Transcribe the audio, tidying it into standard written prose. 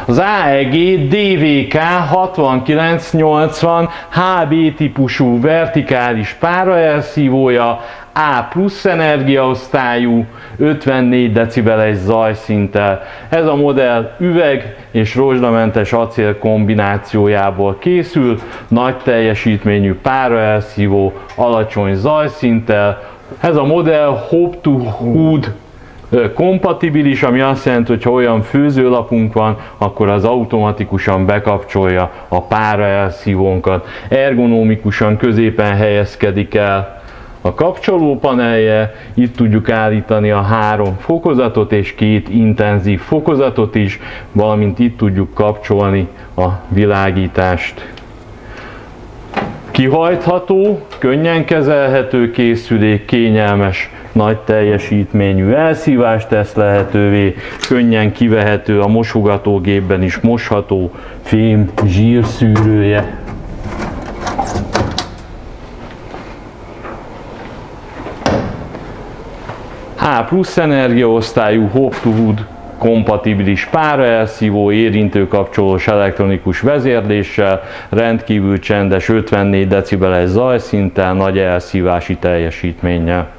Az AEG DVK 6980 HB típusú vertikális páraelszívója, A+ energiaosztályú, 54 decibeles zajszinttel. Ez a modell üveg és rozsdamentes acél kombinációjából készül, nagy teljesítményű páraelszívó, alacsony zajszinttel. Ez a modell Hop to Hood kompatibilis, ami azt jelenti, hogy ha olyan főzőlapunk van, akkor az automatikusan bekapcsolja a páraelszívónkat. Ergonomikusan középen helyezkedik el a kapcsolópanelje, itt tudjuk állítani a 3 fokozatot és 2 intenzív fokozatot is, valamint itt tudjuk kapcsolni a világítást. Kihajtható, könnyen kezelhető készülék, kényelmes, nagy teljesítményű elszívást tesz lehetővé, könnyen kivehető, a mosogatógépben is mosható fém zsírszűrője. A+ energiaosztályú Hop to Hood kompatibilis páraelszívó, érintőkapcsolós elektronikus vezérléssel, rendkívül csendes 54 decibeles zajszinttel, nagy elszívási teljesítménnyel.